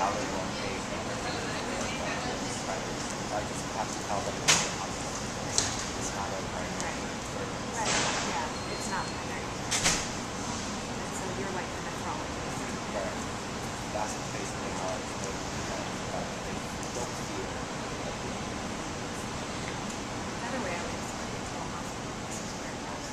palatable and taste. I just have to tell them it's not a primary. Right. Yeah. It's not primary. And so you're like the nephrologist. Right. That's basically how it's made. They don't feel it. Another way I would explain it to a hospital, this is where it goes.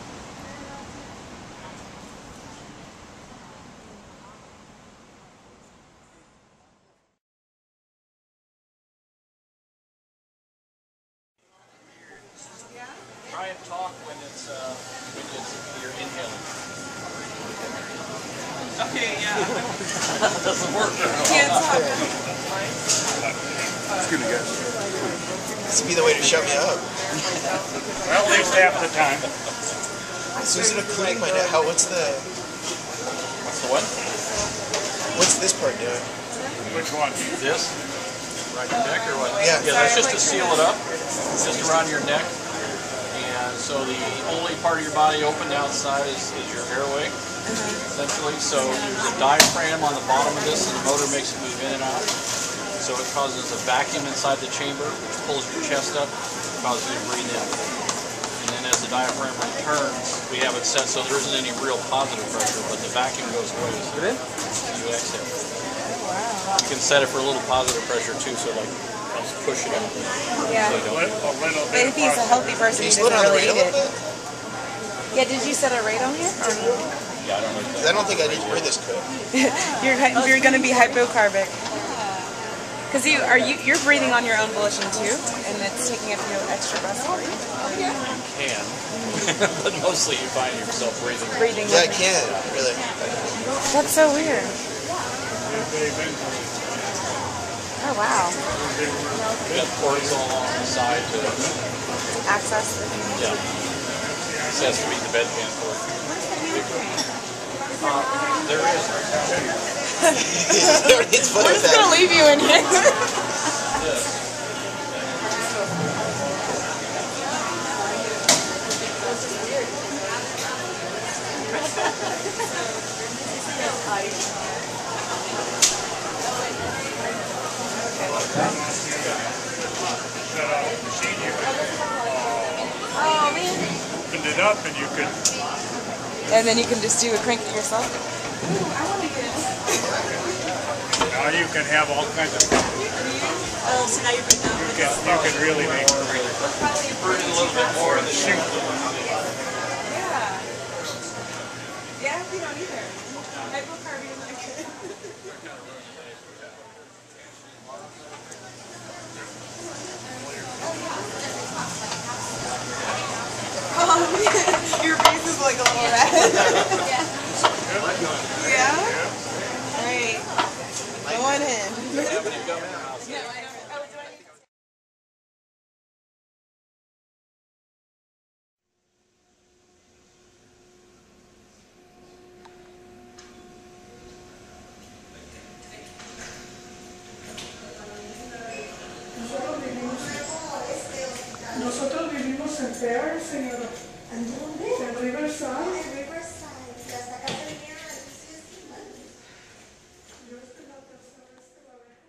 Try and talk when you're inhaling. Okay, yeah. That doesn't work. Can't talk. Excuse me, guys. This would be the way to shut me up. Well, at least half the time. Susan, including my neck. What's the what? What's this part doing? Which one? This? Around your neck or what? Yeah. Yeah, that's just to seal it up. Just around your neck. And so the only part of your body open outside is your airway, essentially. So there's a diaphragm on the bottom of this, and the motor makes it move in and out. So it causes a vacuum inside the chamber, which pulls your chest up, causes you to breathe in. And then as the diaphragm returns, we have it set so there isn't any real positive pressure, but the vacuum goes away as you exhale. You can set it for a little positive pressure too, so like helps push it out. Yeah. So But if he's a healthy person, he doesn't really eat it. Yeah, did you set a rate on here? Or no? yeah, I don't know. Because I don't think I need to wear this coat. You're going to be hypocarbic. Because you're breathing on your own volition too, and it's taking up your extra breath for you. You can, but mostly you find yourself breathing. Yeah, I can, really. That's so weird. Oh wow. You got ports all along the side to Access. yeah. This has to be the bedpan port. There is. It's We're just going to leave you in here. Yes. Oh man. Opened it up and you could... And then you can just do a crank it yourself. Ooh, I want to get it. Now you can have all kinds of... Oh, so now you're putting out. You can really make it breathe. You breathe a little bit more in the chute. Yeah. Yeah, we don't either. Hypocarbia is not good. Your face is like a little red. Yeah? Alright. Going in. Nosotros vivimos en Pear, señora. ¿En dónde? En Riverside. En Riverside. ¿Y hasta acá venía al UCSD? Yo esta es la tercera vez que la veo.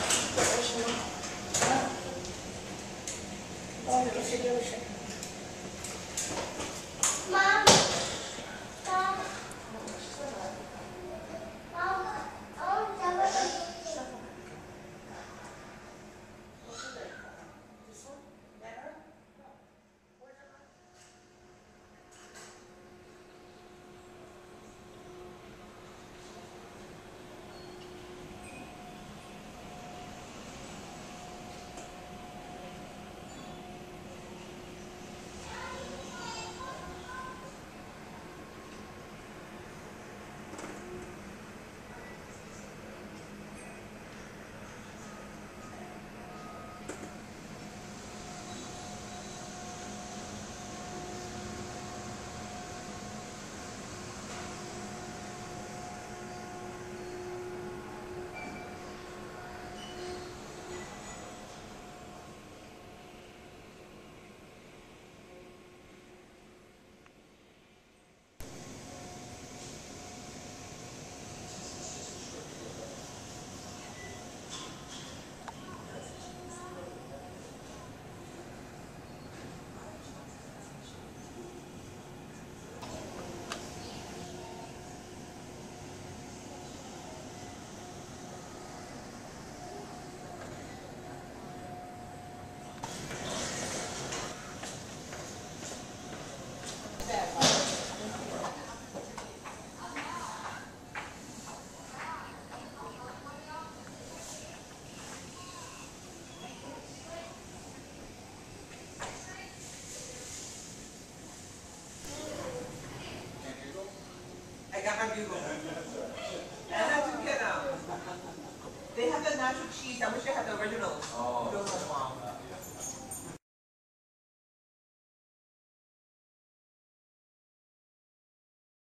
Oh, ¿qué sería eso? They have the natural cheese. I wish they had the originals. Oh. Those are bomb.